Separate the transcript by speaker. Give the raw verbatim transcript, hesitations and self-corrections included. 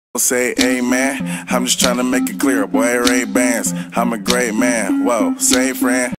Speaker 1: Say amen. I'm just trying to make it clear, boy, Ray Bans. I'm a great man. Whoa, say friend.